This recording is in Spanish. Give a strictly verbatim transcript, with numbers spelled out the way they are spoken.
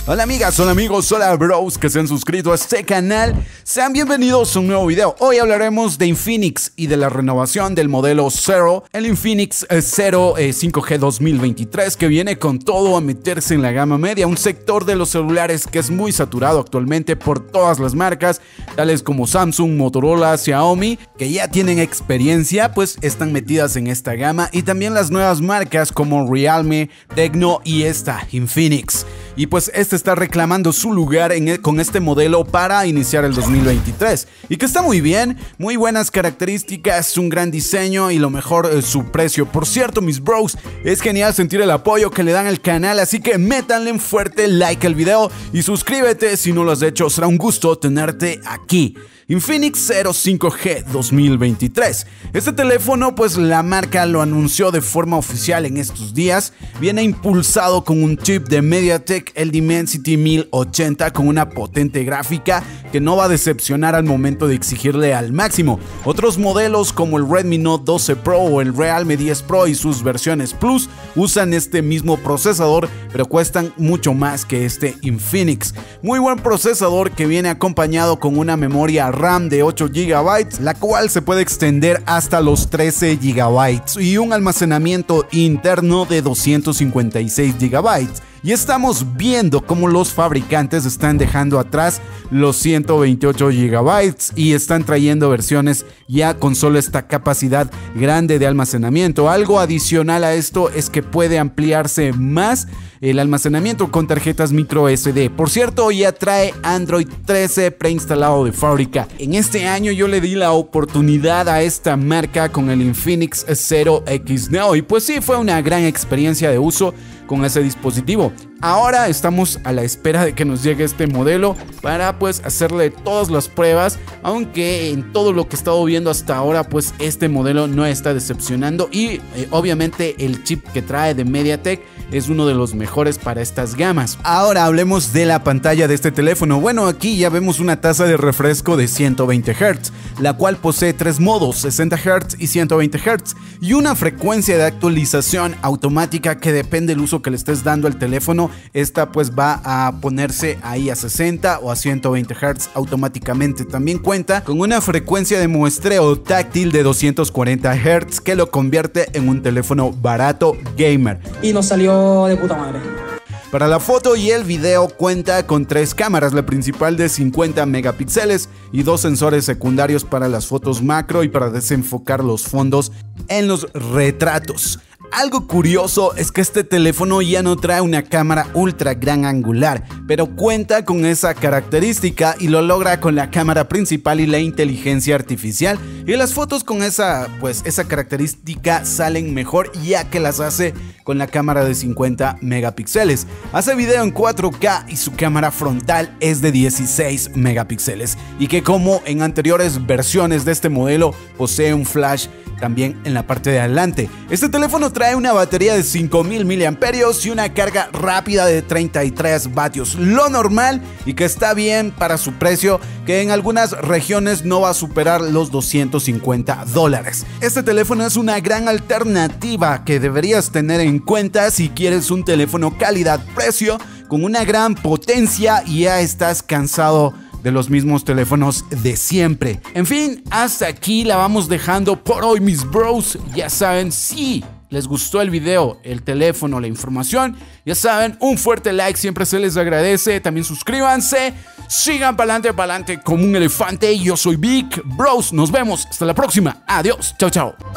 Hola amigas, hola amigos, hola bros que se han suscrito a este canal. Sean bienvenidos a un nuevo video. Hoy hablaremos de Infinix y de la renovación del modelo Zero, el Infinix Zero eh, cinco G dos mil veintitrés, que viene con todo a meterse en la gama media, un sector de los celulares que es muy saturado actualmente por todas las marcas, tales como Samsung, Motorola, Xiaomi, que ya tienen experiencia, pues están metidas en esta gama, y también las nuevas marcas como Realme, Tecno y esta Infinix. Y pues este está reclamando su lugar en el, con este modelo para iniciar el dos mil veintitrés, y que está muy bien, muy buenas características, un gran diseño y lo mejor es su precio. Por cierto, mis bros, es genial sentir el apoyo que le dan al canal, así que métanle un fuerte like al video y suscríbete si no lo has hecho, será un gusto tenerte aquí. Infinix Zero cinco G dos mil veintitrés. Este teléfono, pues la marca lo anunció de forma oficial en estos días. Viene impulsado con un chip de MediaTek, el Dimensity mil ochenta, con una potente gráfica que no va a decepcionar al momento de exigirle al máximo. Otros modelos como el Redmi Note doce Pro o el Realme diez Pro y sus versiones Plus usan este mismo procesador, pero cuestan mucho más que este Infinix. Muy buen procesador que viene acompañado con una memoria RAM de ocho gigabytes, la cual se puede extender hasta los trece gigabytes, y un almacenamiento interno de doscientos cincuenta y seis gigabytes. Y estamos viendo cómo los fabricantes están dejando atrás los ciento veintiocho gigabytes y están trayendo versiones ya con solo esta capacidad grande de almacenamiento. Algo adicional a esto es que puede ampliarse más el almacenamiento con tarjetas micro S D. Por cierto, ya trae Android trece preinstalado de fábrica. En este año yo le di la oportunidad a esta marca con el Infinix Zero X Neo, y pues sí, fue una gran experiencia de uso con ese dispositivo. Ahora estamos a la espera de que nos llegue este modelo para pues hacerle todas las pruebas, aunque en todo lo que he estado viendo hasta ahora, pues este modelo no está decepcionando, y eh, obviamente el chip que trae de MediaTek es uno de los mejores para estas gamas. Ahora hablemos de la pantalla de este teléfono. Bueno, aquí ya vemos una tasa de refresco de ciento veinte hertz, la cual posee tres modos, sesenta hertz y ciento veinte hertz, y una frecuencia de actualización automática que depende del uso que le estés dando al teléfono. Esta pues va a ponerse ahí a sesenta o a ciento veinte hertz automáticamente. También cuenta con una frecuencia de muestreo táctil de doscientos cuarenta hertz, que lo convierte en un teléfono barato gamer. Y nos salió de puta madre. Para la foto y el video cuenta con tres cámaras, la principal de cincuenta megapíxeles y dos sensores secundarios para las fotos macro y para desenfocar los fondos en los retratos. Algo curioso es que este teléfono ya no trae una cámara ultra gran angular, pero cuenta con esa característica y lo logra con la cámara principal y la inteligencia artificial, y las fotos con esa pues esa característica salen mejor, ya que las hace con la cámara de cincuenta megapíxeles. Hace video en cuatro K y su cámara frontal es de dieciséis megapíxeles, y que como en anteriores versiones de este modelo posee un flash también en la parte de adelante. Este teléfono trae una batería de cinco mil miliamperios y una carga rápida de treinta y tres vatios, lo normal, y que está bien para su precio, que en algunas regiones no va a superar los doscientos cincuenta dólares. Este teléfono es una gran alternativa que deberías tener en cuenta si quieres un teléfono calidad-precio con una gran potencia y ya estás cansado de los mismos teléfonos de siempre. En fin, hasta aquí la vamos dejando por hoy, mis bros. Ya saben, si les gustó el video, el teléfono, la información, ya saben, un fuerte like siempre se les agradece. También suscríbanse, sigan para adelante, para adelante como un elefante. Yo soy Vic, bros, nos vemos hasta la próxima. Adiós, chao, chao.